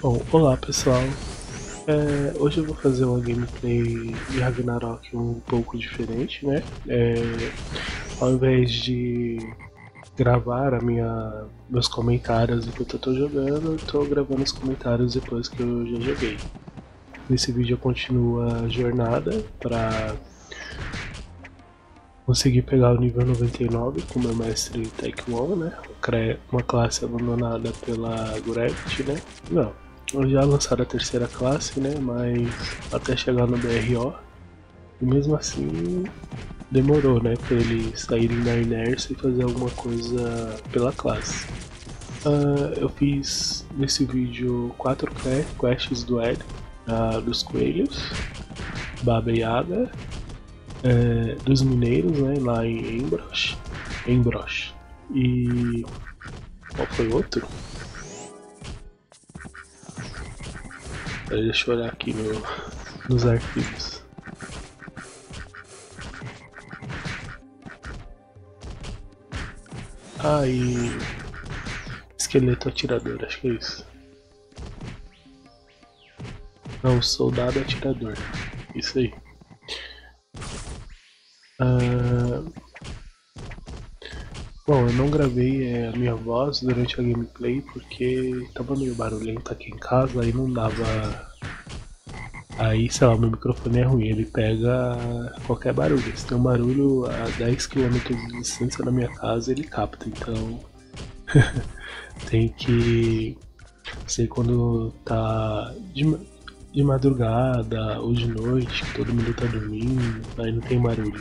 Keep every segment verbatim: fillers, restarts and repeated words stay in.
Bom, olá pessoal, é, hoje eu vou fazer uma gameplay de Ragnarok um pouco diferente, né? É, ao invés de gravar a minha, meus comentários enquanto eu tô jogando, eu tô gravando os comentários depois que eu já joguei. Nesse vídeo eu continuo a jornada para conseguir pegar o nível noventa e nove com meu mestre Taekwon, né? Uma classe abandonada pela Gravity, né? Não. Eu já lançaram a terceira classe, né? Mas até chegar no B R O. E mesmo assim demorou, né? Pra eles saírem da inércia e fazer alguma coisa pela classe. Uh, eu fiz nesse vídeo quatro quests do Ed, uh, dos coelhos, Baba Yaga, uh, dos mineiros, né? Lá em Embrosh. Embrosh. E qual foi o outro? Deixa eu olhar aqui no, nos arquivos. Ah, e esqueleto atirador, acho que é isso. Não, soldado atirador. Isso aí. Ah, bom, eu não gravei é, a minha voz durante a gameplay porque tava meio barulhento aqui em casa e não dava. Aí, sei lá, meu microfone é ruim, ele pega qualquer barulho. Se tem um barulho a dez quilômetros de distância da minha casa, ele capta, então tem que ser quando tá de, de madrugada ou de noite, que todo mundo tá dormindo, aí não tem barulho.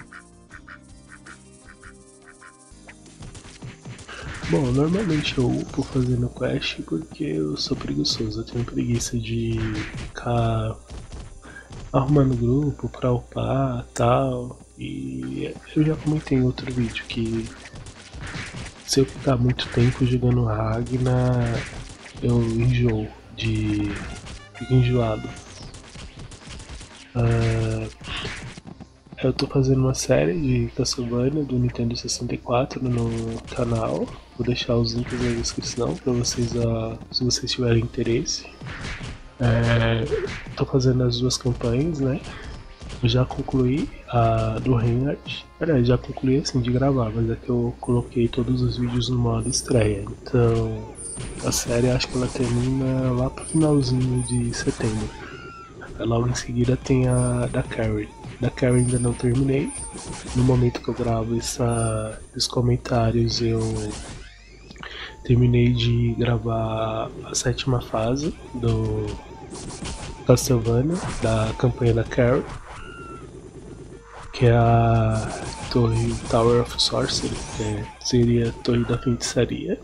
Bom, normalmente eu upo fazendo quest porque eu sou preguiçoso, eu tenho preguiça de ficar arrumando grupo pra upar e tal. E eu já comentei em outro vídeo que se eu ficar muito tempo jogando Ragnar, eu enjoo de. Fico enjoado. Uh, eu tô fazendo uma série de Castlevania do Nintendo sessenta e quatro no canal. Vou deixar os links na descrição para vocês, uh, se vocês tiverem interesse. É, tô fazendo as duas campanhas, né? Eu já concluí a do Reinhardt. Aliás, já concluí assim de gravar, mas é que eu coloquei todos os vídeos no modo estreia. Então a série acho que ela termina lá pro finalzinho de setembro. Aí, logo em seguida tem a da Carrie. Da Carrie ainda não terminei. No momento que eu gravo essa, esses comentários eu terminei de gravar a sétima fase do Castlevania, da campanha da Carrie, que é a Torre Tower of Sorcery, que é, seria a Torre da Feitiçaria.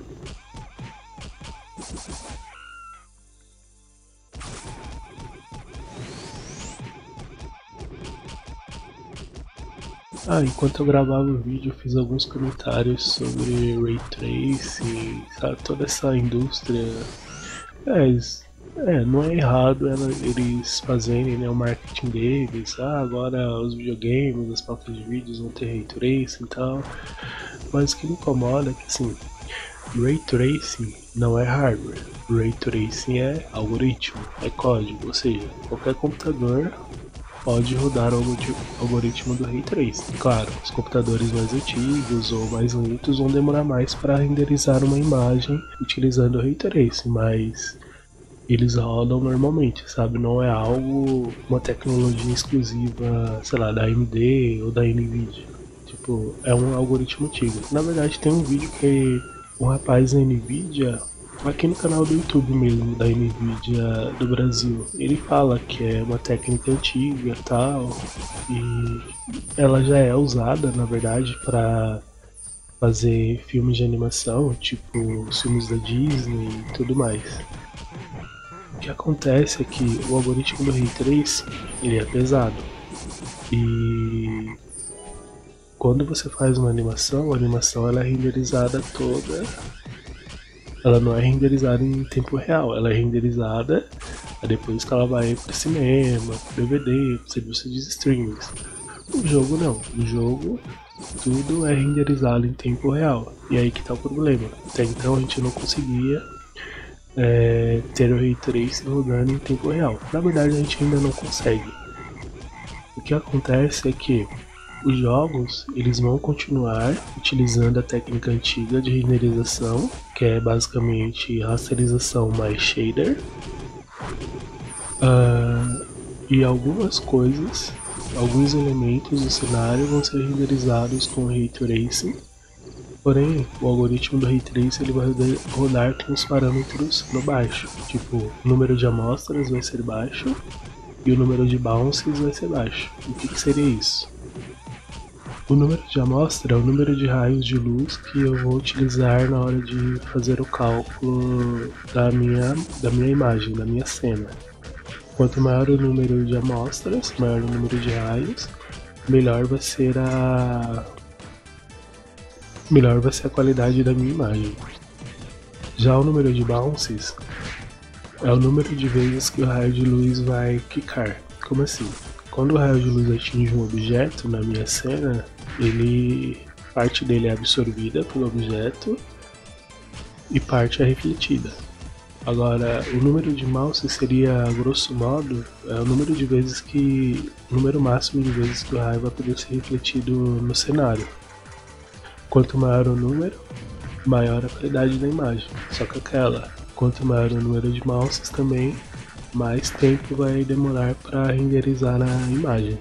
Ah, enquanto eu gravava o vídeo eu fiz alguns comentários sobre Ray Tracing, sabe, toda essa indústria. É, é não é errado ela, eles fazerem, né, o marketing deles, ah, agora os videogames, as placas de vídeos vão ter Ray Tracing e tal, mas o que me incomoda é que assim, Ray Tracing não é hardware, Ray Tracing é algoritmo, é código, ou seja, qualquer computador pode rodar o algoritmo do Ray Tracing. Claro, os computadores mais antigos ou mais lentos vão demorar mais para renderizar uma imagem utilizando o Ray Tracing, mas eles rodam normalmente, sabe? Não é algo, uma tecnologia exclusiva, sei lá, da A M D ou da Nvidia. Tipo, é um algoritmo antigo. Na verdade, tem um vídeo que um rapaz da Nvidia, aqui no canal do YouTube mesmo, da Nvidia do Brasil, ele fala que é uma técnica antiga e tal, e ela já é usada, na verdade, para fazer filmes de animação, tipo os filmes da Disney e tudo mais. O que acontece é que o algoritmo do Ray Tracing, ele é pesado, e quando você faz uma animação, a animação ela é renderizada toda. Ela não é renderizada em tempo real, ela é renderizada depois que ela vai para cinema, D V D, serviços de streamings. O jogo não, o jogo tudo é renderizado em tempo real. E aí que tá o problema. Até então a gente não conseguia é, ter o Ray Tracing rodando em tempo real. Na verdade a gente ainda não consegue. O que acontece é que os jogos eles vão continuar utilizando a técnica antiga de renderização, que é basicamente rasterização mais shader, uh, e algumas coisas, alguns elementos do cenário vão ser renderizados com Ray Tracing. Porém, o algoritmo do Ray Tracing ele vai rodar com os parâmetros no baixo, tipo, o número de amostras vai ser baixo e o número de bounces vai ser baixo. O que, que seria isso? O número de amostra é o número de raios de luz que eu vou utilizar na hora de fazer o cálculo da minha, da minha imagem, da minha cena. Quanto maior o número de amostras, maior o número de raios, melhor vai ser a melhor vai ser a qualidade da minha imagem. Já o número de bounces é o número de vezes que o raio de luz vai quicar. Como assim? Quando o raio de luz atinge um objeto na minha cena, ele parte dele é absorvida pelo objeto e parte é refletida. Agora, o número de bounces seria, grosso modo, é o número de vezes que, o número máximo de vezes que o raio vai poder ser refletido no cenário. Quanto maior o número, maior a qualidade da imagem. Só que aquela, quanto maior o número de bounces também, mais tempo vai demorar para renderizar a imagem.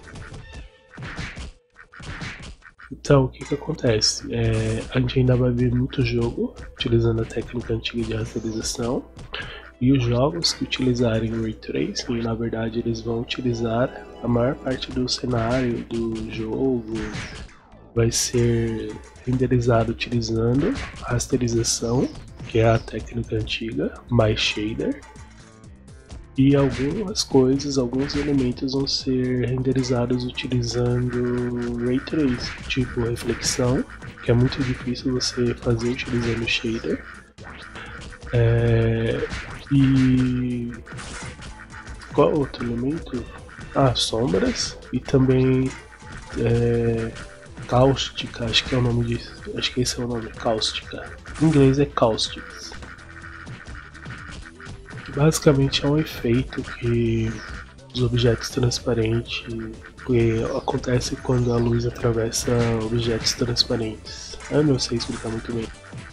Então, o que que acontece? É, a gente ainda vai ver muito jogo utilizando a técnica antiga de rasterização, e os jogos que utilizarem o Ray Tracing, na verdade, eles vão utilizar a maior parte do cenário do jogo, vai ser renderizado utilizando rasterização, que é a técnica antiga, mais shader, e algumas coisas, alguns elementos vão ser renderizados utilizando Ray Tracing, tipo reflexão, que é muito difícil você fazer utilizando shader, é, e qual outro elemento? Ah, sombras, e também é, cáustica, acho que é o nome disso, acho que esse é o nome, cáustica. Em inglês é caustics. Basicamente é um efeito que os objetos transparentes, que acontece quando a luz atravessa objetos transparentes. Eu não sei explicar muito bem.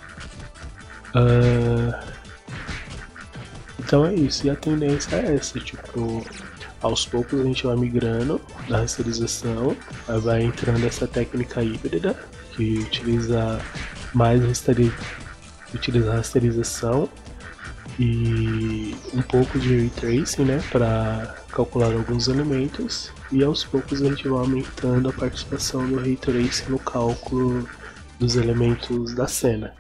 Uh, então é isso, e a tendência é essa, tipo, aos poucos a gente vai migrando da rasterização, vai entrando essa técnica híbrida, que utiliza mais rasteri utiliza rasterização e um pouco de Ray Tracing, né, para calcular alguns elementos, e aos poucos a gente vai aumentando a participação do Ray Tracing no cálculo dos elementos da cena.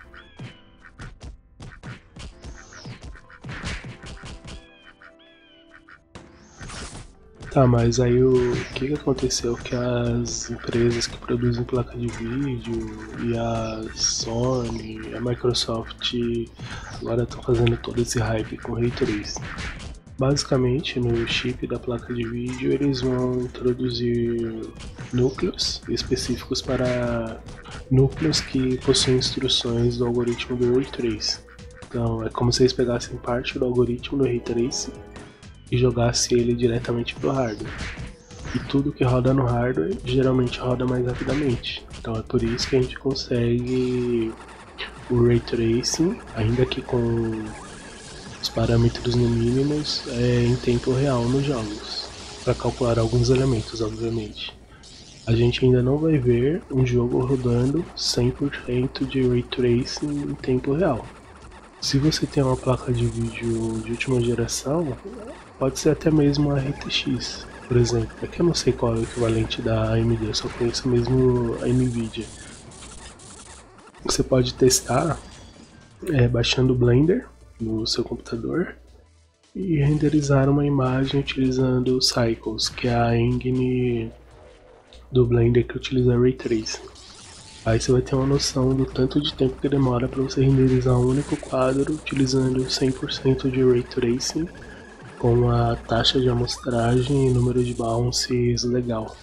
Tá, mas aí o que, que aconteceu? Que as empresas que produzem placa de vídeo e a Sony, a Microsoft agora estão fazendo todo esse hype com Ray Tracing. Basicamente, no chip da placa de vídeo eles vão introduzir núcleos específicos para núcleos que possuem instruções do algoritmo do Ray Tracing. Então é como se eles pegassem parte do algoritmo do Ray Tracing e jogasse ele diretamente pro hardware. E tudo que roda no hardware geralmente roda mais rapidamente. Então é por isso que a gente consegue o Ray Tracing, ainda que com os parâmetros no mínimos, é, em tempo real nos jogos, para calcular alguns elementos, obviamente. A gente ainda não vai ver um jogo rodando cem por cento de Ray Tracing em tempo real. Se você tem uma placa de vídeo de última geração, pode ser até mesmo a R T X, por exemplo. É que eu não sei qual é o equivalente da A M D, eu só conheço mesmo a Nvidia. Você pode testar é, baixando o Blender no seu computador e renderizar uma imagem utilizando o Cycles, que é a engine do Blender que utiliza Ray Tracing. Aí você vai ter uma noção do tanto de tempo que demora para você renderizar um único quadro utilizando cem por cento de Ray Tracing com a taxa de amostragem e número de bounces legal.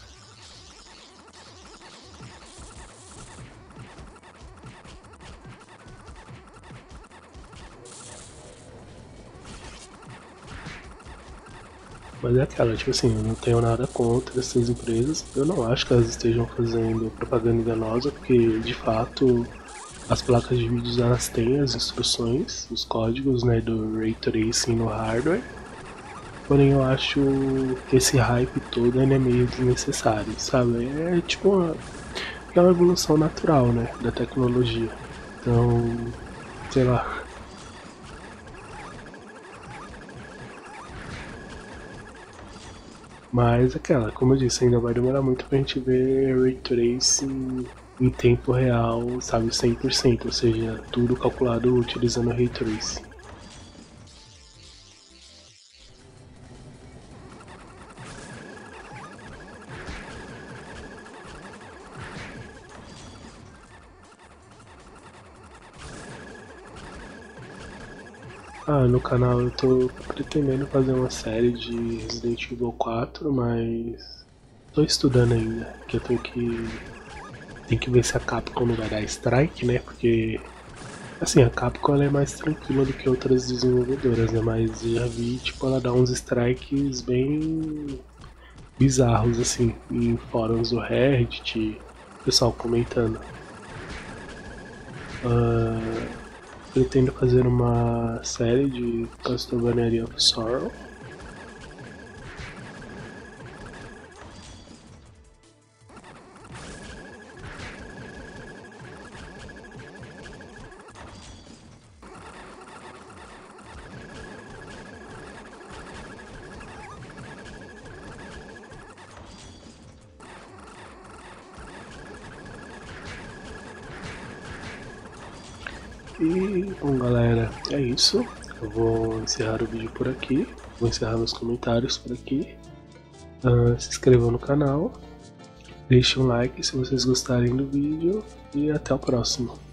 Mas é aquela, tipo assim, eu não tenho nada contra essas empresas. Eu não acho que elas estejam fazendo propaganda enganosa, porque de fato as placas de vídeo elas têm as instruções, os códigos, né, do Ray Tracing no hardware. Porém eu acho que esse hype todo ele é meio desnecessário, sabe? É tipo uma, é uma evolução natural, né, da tecnologia. Então, sei lá. Mas aquela, como eu disse, ainda vai demorar muito pra gente ver Ray Tracing em tempo real, sabe, cem por cento, ou seja, tudo calculado utilizando Ray Tracing. Ah, no canal eu tô pretendendo fazer uma série de Resident Evil quatro, mas tô estudando ainda, que eu tenho que tem que ver se a Capcom não vai dar strike, né? Porque assim, a Capcom ela é mais tranquila do que outras desenvolvedoras, né? Mas já vi tipo ela dar uns strikes bem bizarros assim em fóruns do Reddit, pessoal comentando. Uh, pretendo fazer uma série de Castlevania of Sorrow. E bom galera, é isso. Eu vou encerrar o vídeo por aqui. Vou encerrar meus comentários por aqui. Uh, se inscrevam no canal. Deixem um like se vocês gostarem do vídeo. E até o próximo.